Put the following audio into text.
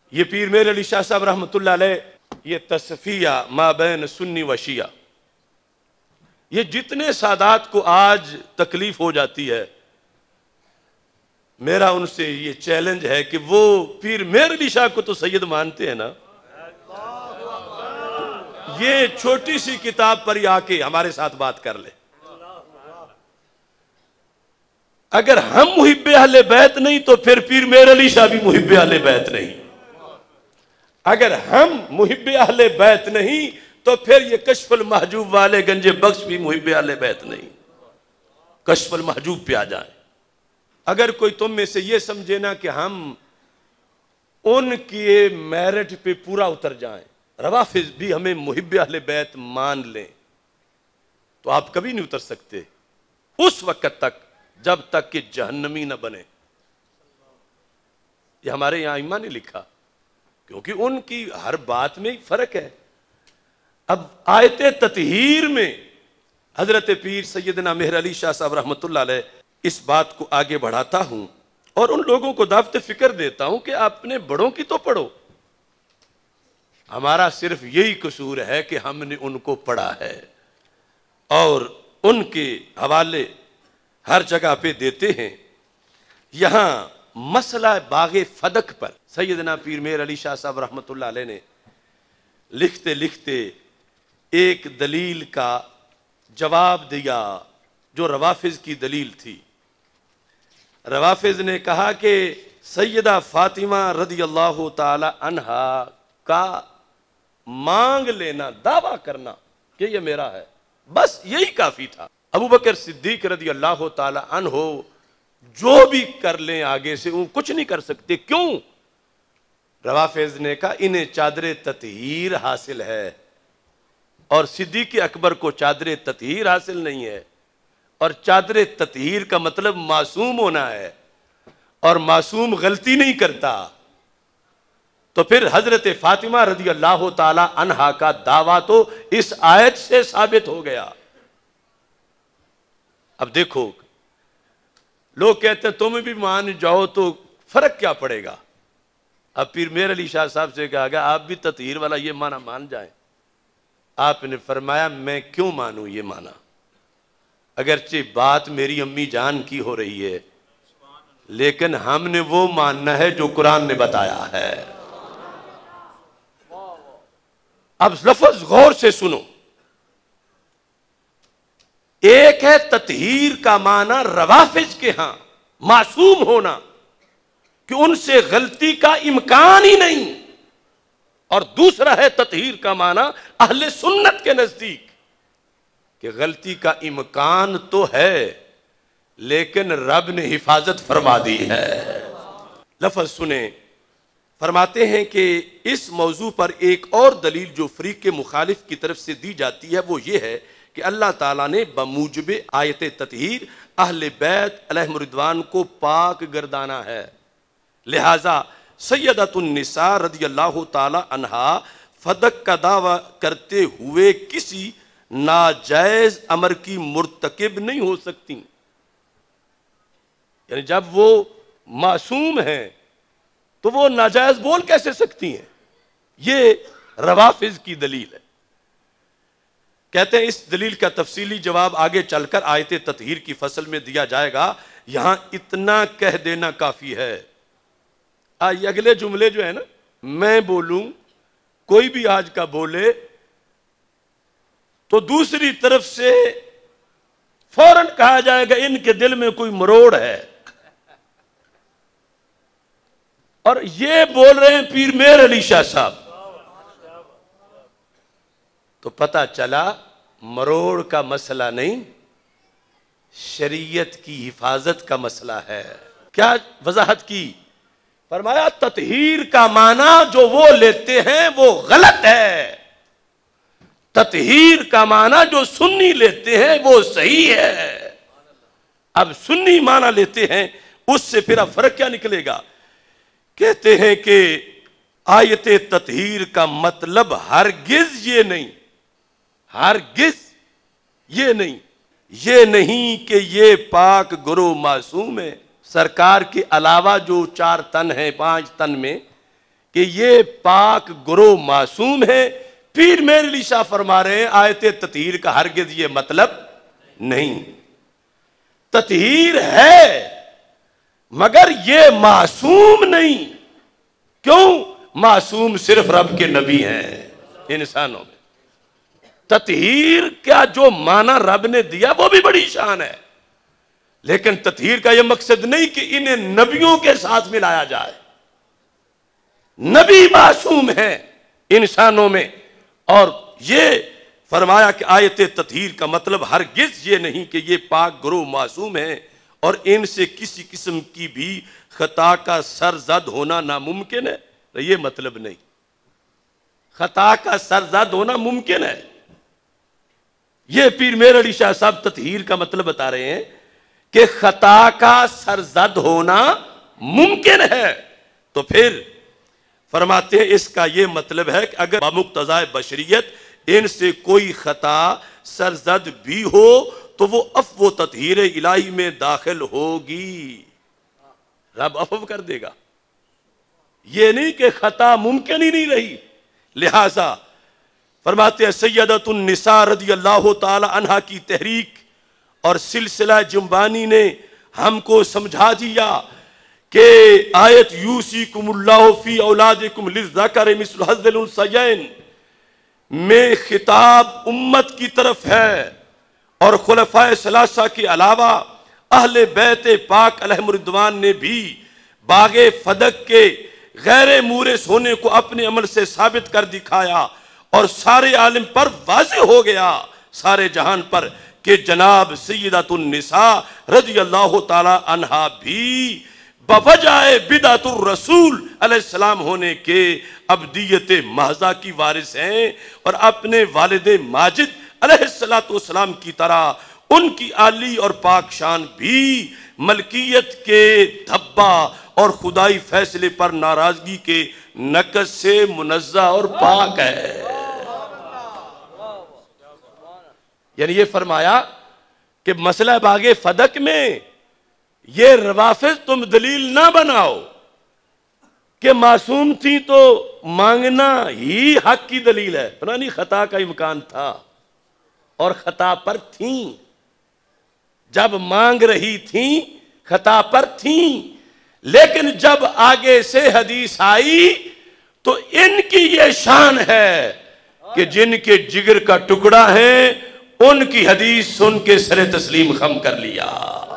یہ پیر میر علی شاہ صاحب رحمۃ اللہ علیہ، یہ تصفیہ ما بین سنی و شیعہ، یہ جتنے سادات کو آج تکلیف ہو جاتی ہے، میرا ان سے یہ چیلنج ہے کہ وہ پیر میر علی شاہ کو تو سید مانتے ہیں نا، یہ چھوٹی سی کتاب پر ہی آ کے ہمارے ساتھ بات کر لے۔ اگر ہم محب اہل بیت نہیں تو پھر پیر میر علی شاہ بھی محب اہل بیت نہیں۔ اگر ہم محب اہل بیت نہیں تو پھر یہ کشف المحجوب والے گنج بخش بھی محب اہل بیت نہیں۔ کشف المحجوب پہ آ جائیں۔ اگر کوئی تم میں سے یہ سمجھے نا کہ ہم ان کی میرٹ پہ پورا اتر جائیں، روافض بھی ہمیں محب اہل بیت مان لیں، تو آپ کبھی نہیں اتر سکتے اس وقت تک جب تک کہ جہنمی نہ بنے۔ یہ ہمارے یہاں ائمہ نے لکھا، کیونکہ ان کی ہر بات میں فرق ہے۔ اب آیت تطہیر میں حضرت پیر سیدنا مہر علی شاہ صاحب رحمۃ اللہ علیہ اس بات کو آگے بڑھاتا ہوں اور ان لوگوں کو دعوت فکر دیتا ہوں کہ اپنے بڑوں کی تو پڑھو۔ ہمارا صرف یہی قصور ہے کہ ہم نے ان کو پڑھا ہے اور ان کے حوالے ہر جگہ پہ دیتے ہیں۔ یہاں مسئلہ باغ فدق پر سیدنا پیر میر علی شاہ صاحب رحمۃ اللہ علیہ نے لکھتے لکھتے ایک دلیل کا جواب دیا جو روافض کی دلیل تھی۔ روافض نے کہا کہ سیدہ فاطمہ رضی اللہ تعالی عنہا کا مانگ لینا، دعویٰ کرنا کہ یہ میرا ہے، بس یہی کافی تھا۔ ابو بکر صدیق رضی اللہ تعالی عنہ جو بھی کر لیں آگے سے وہ کچھ نہیں کر سکتے۔ کیوں؟ روافض نے کہا انہیں چادر تطہیر حاصل ہے اور صدیق اکبر کو چادر تطہیر حاصل نہیں ہے، اور چادر تطہیر کا مطلب معصوم ہونا ہے، اور معصوم غلطی نہیں کرتا۔ تو پھر حضرت فاطمہ رضی اللہ تعالی عنہا کا دعویٰ تو اس آیت سے ثابت ہو گیا۔ اب دیکھو، لوگ کہتے ہیں تم بھی مان جاؤ تو فرق کیا پڑے گا؟ اب پیر میر علی شاہ صاحب سے کہا گیا آپ بھی تطہیر والا یہ معنی مان جائیں۔ آپ نے فرمایا میں کیوں مانوں یہ معنی، اگرچہ بات میری امی جان کی ہو رہی ہے، لیکن ہم نے وہ ماننا ہے جو قرآن نے بتایا ہے۔ اب لفظ غور سے سنو، ایک ہے تطہیر کا معنی روافض کے ہاں معصوم ہونا کہ ان سے غلطی کا امکان ہی نہیں، اور دوسرا ہے تطہیر کا معنی اہل سنت کے نزدیک کہ غلطی کا امکان تو ہے لیکن رب نے حفاظت فرما دی ہے۔ لفظ سنیں، فرماتے ہیں کہ اس موضوع پر ایک اور دلیل جو فریق مخالف کی طرف سے دی جاتی ہے وہ یہ ہے کہ اللہ تعالیٰ نے بموجب آیت تطہیر اہل بیت علیہم رضوان کو پاک گردانا ہے، لہٰذا سیدۃ النساء رضی اللہ تعالی عنہا فدق کا دعویٰ کرتے ہوئے کسی ناجائز امر کی مرتکب نہیں ہو سکتی۔ یعنی جب وہ معصوم ہیں تو وہ ناجائز بول کیسے سکتی ہیں؟ یہ روافض کی دلیل ہے۔ کہتے ہیں اس دلیل کا تفصیلی جواب آگے چل کر آیت تطہیر کی فصل میں دیا جائے گا، یہاں اتنا کہہ دینا کافی ہے۔ یہ اگلے جملے جو ہے نا، میں بولوں کوئی بھی آج کا بولے تو دوسری طرف سے فوراً کہا جائے گا ان کے دل میں کوئی مروڑ ہے، اور یہ بول رہے ہیں پیر میر علی شاہ صاحب، تو پتہ چلا مروڑ کا مسئلہ نہیں، شریعت کی حفاظت کا مسئلہ ہے۔ کیا وضاحت کی؟ فرمایا تطہیر کا معنی جو وہ لیتے ہیں وہ غلط ہے، تطہیر کا معنی جو سنی لیتے ہیں وہ صحیح ہے۔ اب سنی معنی لیتے ہیں، اس سے پھر اب فرق کیا نکلے گا؟ کہتے ہیں کہ آیت تطہیر کا مطلب ہرگز یہ نہیں، ہرگز یہ نہیں، یہ نہیں کہ یہ پاک گروہ معصوم ہے، سرکار کے علاوہ جو 4 تن ہیں 5 تن میں کہ یہ پاک گروہ معصوم ہے، پیر میر علی شاہ فرما رہے ہیں آیت تطہیر کا ہرگز یہ مطلب نہیں. تطہیر ہے مگر یہ معصوم نہیں. کیوں؟ معصوم صرف رب کے نبی ہیں انسانوں میں. تطہیر کا جو معنی رب نے دیا وہ بھی بڑی شان ہے، لیکن تطہیر کا یہ مقصد نہیں کہ انہیں نبیوں کے ساتھ ملایا جائے. نبی معصوم ہیں انسانوں میں. اور یہ فرمایا کہ آیت تطہیر کا مطلب ہرگز یہ نہیں کہ یہ پاک گروہ معصوم ہیں اور ان سے کسی قسم کی بھی خطا کا سرزد ہونا ناممکن ہے. یہ مطلب نہیں. خطا کا سرزد ہونا ممکن ہے. یہ پیر میر علی شاہ صاحب تطہیر کا مطلب بتا رہے ہیں کہ خطا کا سرزد ہونا ممکن ہے. تو پھر فرماتے ہیں اس کا یہ مطلب ہے کہ اگر بمقتضائے بشریت ان سے کوئی خطا سرزد بھی ہو تو وہ عفو و تطہیر الہی میں داخل ہوگی. رب عفو کر دے گا. یہ نہیں کہ خطا ممکن ہی نہیں رہی. لہذا فرماتے ہیں سیدۃ النساء رضی اللہ تعالی عنہا کی تحریک اور سلسلہ جنبانی نے ہم کو سمجھا دیا کہ آیت یوصیکم اللہ فی اولادکم للذکر مثل حظ الانثیین میں خطاب امت کی طرف ہے، اور خلفائے ثلاثہ کے علاوہ اہل بیت پاک علیہم الرضوان نے بھی باغ فدق کے غیر مورث ہونے کو اپنے عمل سے ثابت کر دکھایا، اور سارے عالم پر واضح ہو گیا، سارے جہان پر، کہ جناب سیدۃ النساء رضی اللہ تعالی عنہا بھی بوجہ بدعت الرسول علیہ السلام ہونے کے ابدیت محضہ کی وارث ہیں، اور اپنے والد ماجد علیہ السلام کی طرح ان کی عالی اور پاک شان بھی ملکیت کے دھبا اور خدائی فیصلے پر ناراضگی کے نقص سے منزہ اور پاک ہے. یعنی یہ فرمایا کہ مسئلہ باغ فدق میں یہ روافض تم دلیل نہ بناؤ کہ معصوم تھی تو مانگنا ہی حق کی دلیل ہے. پرانی خطا کا امکان تھا اور خطا پر تھیں، جب مانگ رہی تھیں خطا پر تھیں، لیکن جب آگے سے حدیث آئی تو ان کی یہ شان ہے کہ جن کے جگر کا ٹکڑا ہے ان کی حدیث سن کے سر تسلیم خم کر لیا.